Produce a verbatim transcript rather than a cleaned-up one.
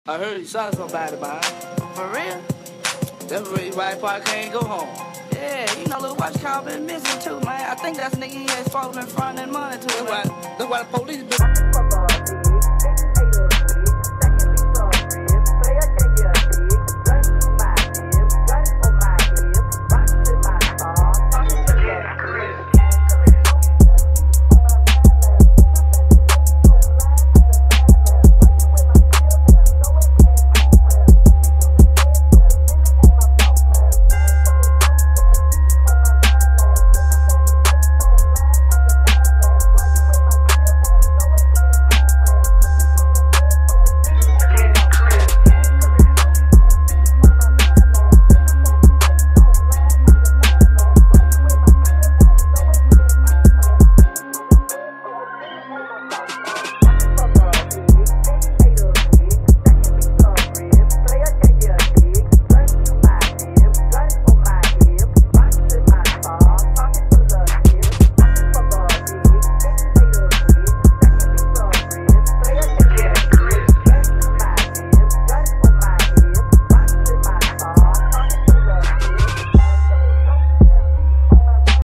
I heard he shot somebody, man. For real? That's the reason why he probably can't go home. Yeah, you know, little watch call been missing too, man. I think that's nigga he had supposed to been fronting money to. That's why, that's why the police been...